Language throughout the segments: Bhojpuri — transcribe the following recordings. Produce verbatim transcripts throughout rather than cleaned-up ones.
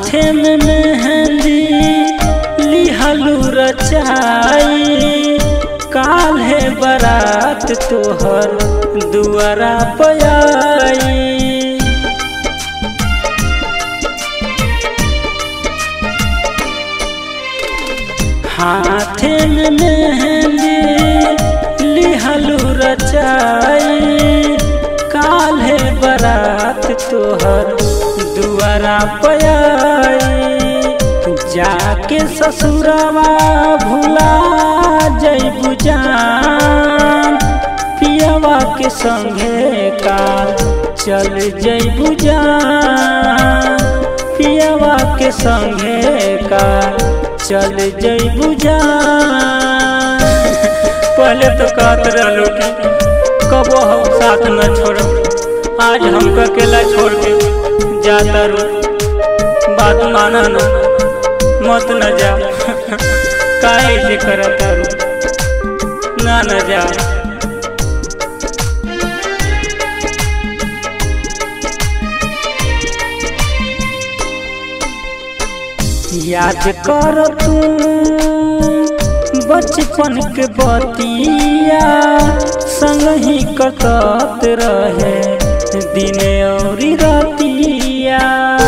हाथे में मेहंदी लिहलू रचाई, काल्हे बारात तोहर दुआरा पयाई। हाथे में मेहंदी लिहलू रचाई, काल्हे बारात तोहर दुआरा पयाई। जाके ससुरवा भुला जइबू जान, पियवा के संगे काल चल जइबू जान, पियवा के संगे काल चल जइबू जान। पहले तो कहत रहलू कि कबो हम साथ न छोड़, आज हमको अकेला छोड़ के जाता रू। बात माना न, मत न जा, काहे से करता रू, ना न जा। याद कर तू बचपन के बतिया, संग ही कटत रहे दिन और रातिया।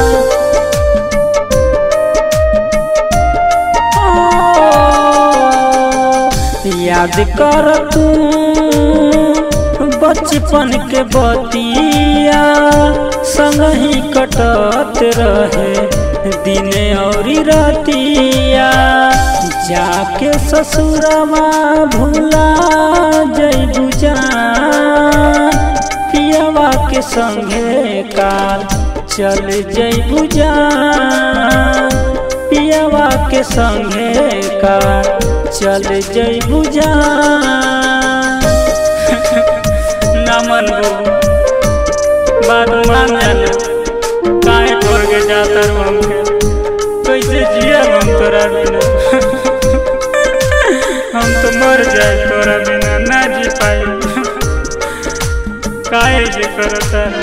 याद कर तू बचपन के बतिया, संग ही कटत रहे दिन और रातिया। जाके ससुरवा भुला जइबू जान, पियवा के संगे काल चल जइबू जान, पियवा के संगे काल चल जइबू जान। ना मनबू, बात मान जाना, काहे छोड़ के जाता रू हमके, कैसे जिया हम तोरा बिना। हम तो मर जाए तोरा बिना, ना जी पाई, काहे जे करता है।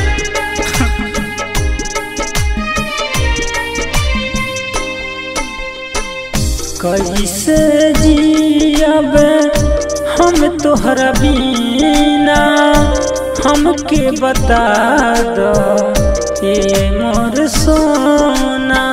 कैसे जियब हम तोहरा बिना, हमके बता दो ये मोर सोना।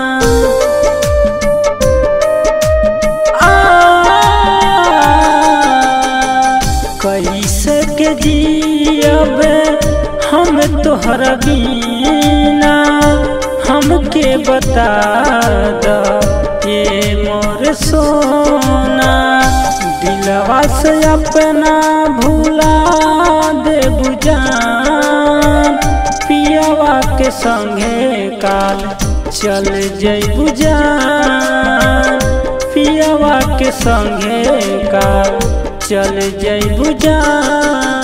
कैसे के जियब हम तोहरा बिना, हमके बता दो ये मोर सोना। दिलवा से अपना भुला देबू जान, पियवा के संगे काल चल जइबू जान, पियवा के संगे काल चल जइबू जान।